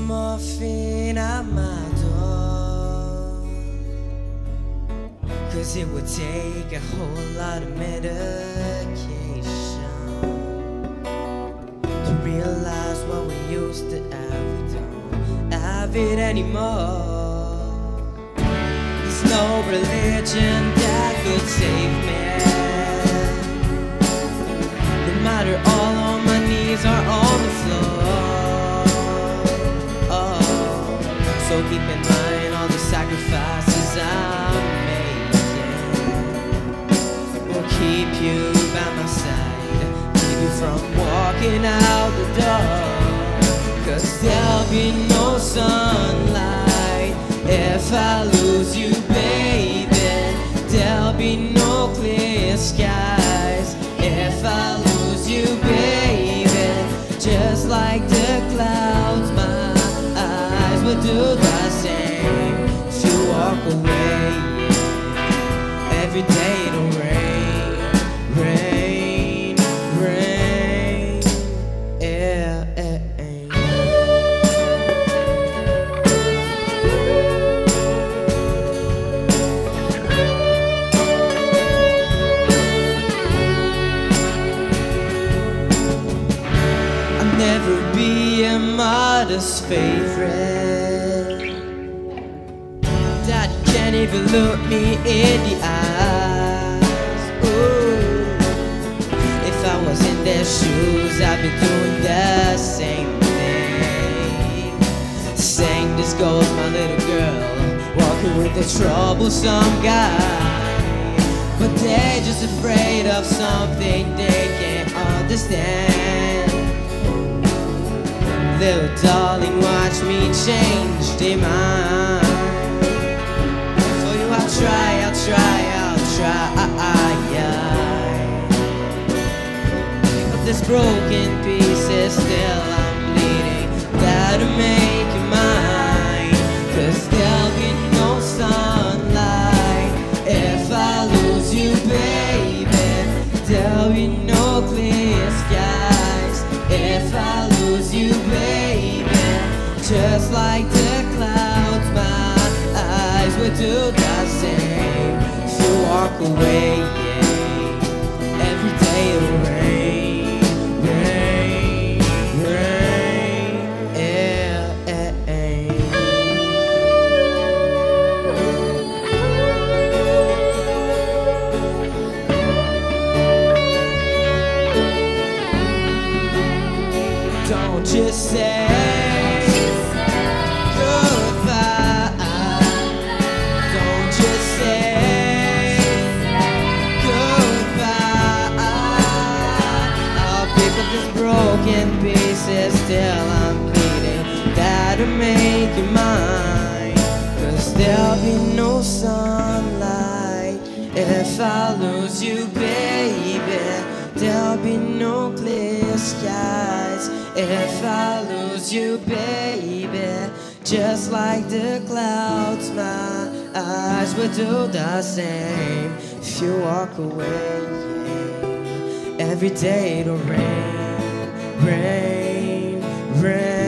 morphine at my door, 'cause it would take a whole lot of medication to realize what we used to have. We don't have it anymore. There's no religion that could save me, no matter all on my knees are on the floor. So keep in mind all the sacrifices I'm making. Will keep you by my side, keep you from walking out the door. 'Cause there'll be no sunlight if I lose you, baby. There'll be no clear skies if I lose you, baby. Just like the clouds, my eyes would do the same if you walk away. Every day it'll rain, rain, rain, yeah, yeah. I'll never be a mother's favorite. Daddy can't even look me in the eyes. Ooh. If I was in their shoes, I'd be doing the same thing. Saying this goes my little girl, walking with a troublesome guy. But they're just afraid of something they can't understand. Little darling, watch me change their mind. For you I'll try, I'll try, I'll try. But this broken pieces still I'm bleeding, gotta make you mine. 'Cause there'll be no sunlight if I lose you, baby. There'll be no clear skies if I lose you, baby. Just like the clouds, my eyes would do the same if you walk away, yeah. Every day it'll rain, rain, rain, yeah, yeah, yeah. Don't just say goodbye. Don't just say goodbye. I'll pick up this broken pieces till I'm bleeding, gotta make you mine. 'Cause there'll be no sunlight if I lose you, baby. There'll be no clear skies if I lose you, baby. Just like the clouds, my eyes would do the same if you walk away, yeah. Every day it'll rain, rain, rain.